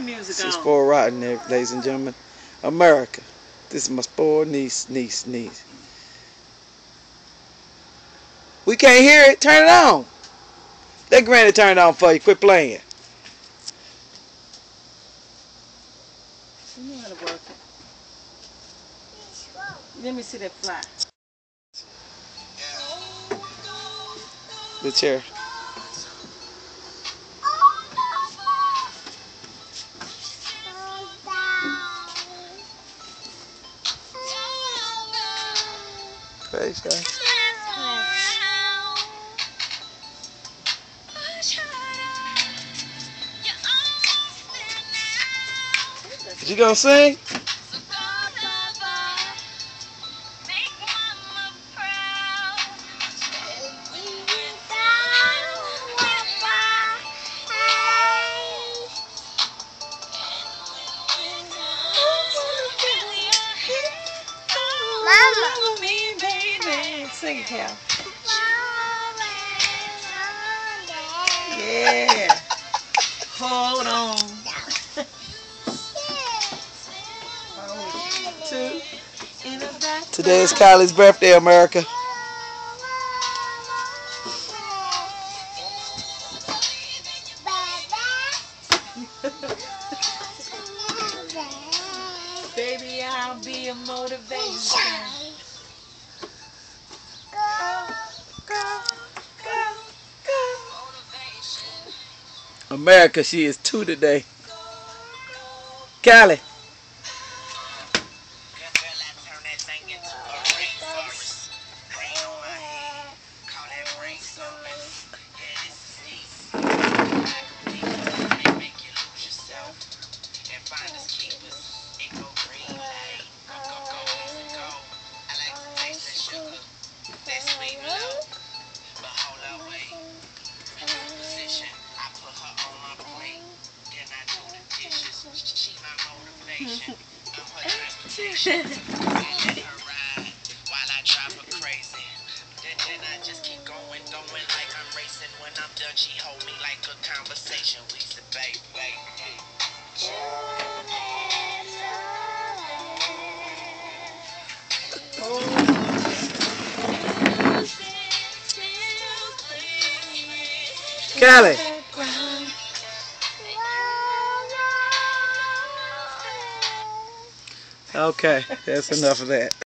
music on. She's spoiled rotten there, ladies and gentlemen. America. This is my spoiled niece. We can't hear it. Turn it on. Let Granny turn it on for you. Quit playing. You know how to work it. Let me see that fly. The chair. Thanks, guys. You gonna sing? Sing it, Cal. Yeah. Hold on. 2. Today is Kylie's birthday, America. Baby, I'll be a motivation. America, she is 2 today. Callie. Then I just keep going like I'm racing. When I'm done, she hold me like a conversation. We said, babe. Callie. Okay, that's enough of that.